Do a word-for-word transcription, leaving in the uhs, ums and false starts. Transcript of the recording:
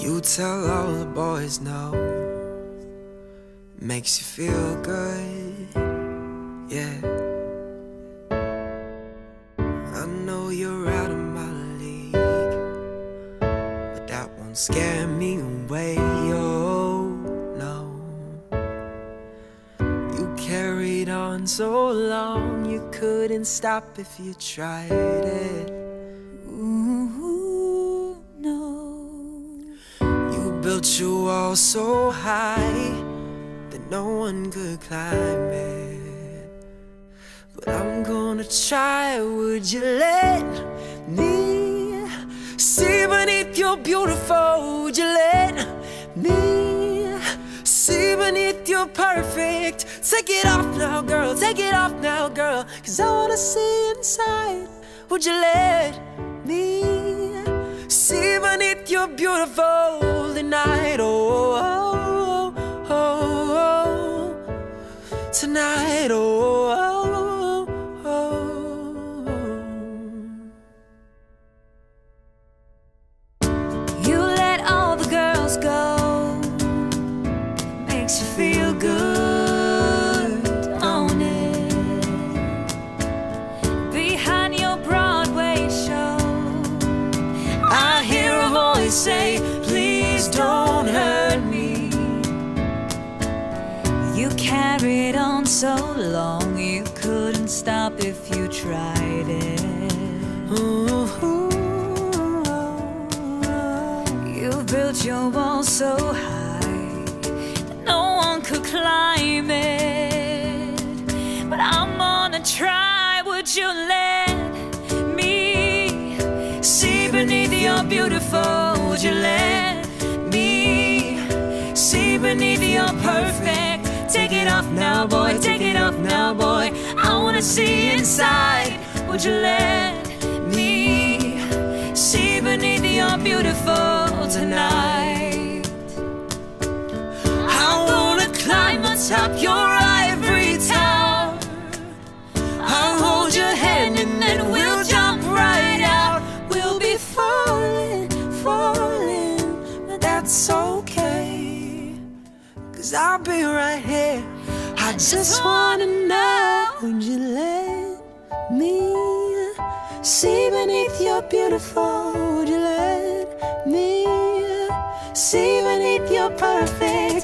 You tell all the boys no. Makes you feel good, yeah. I know you're out of my league, but that won't scare me away, oh no. You carried on so long, you couldn't stop if you tried it. Ooh, no. You built your wall so high that no one could climb it. But I'm gonna try, would you let me see beneath your beautiful? Would you let me see beneath your perfect? Take it off now, girl, take it off now, girl, 'cause I wanna see inside. Would you let me see beneath your beautiful tonight? Oh, oh, oh, oh, tonight, oh, oh, oh. You let all the girls go, makes you feel good, own it. Behind your Broadway show, I hear a voice say, please don't hurt me. You carried on so long, you couldn't stop if you tried it. Ooh, you built your wall so high that no one could climb it. But I'm gonna try, would you let me see beneath your beautiful? Would you let me see beneath your perfect? Take it off now, boy, take it off now, boy, I wanna see inside. Would you let me see beneath your beautiful tonight? I wanna climb atop your ivory tower. I'll hold your hand and then we'll jump right out. We'll be falling, falling, but that's okay, 'cause I'll be right here. I just wanna know, would you let me see beneath your beautiful? Would you let me see beneath your perfect?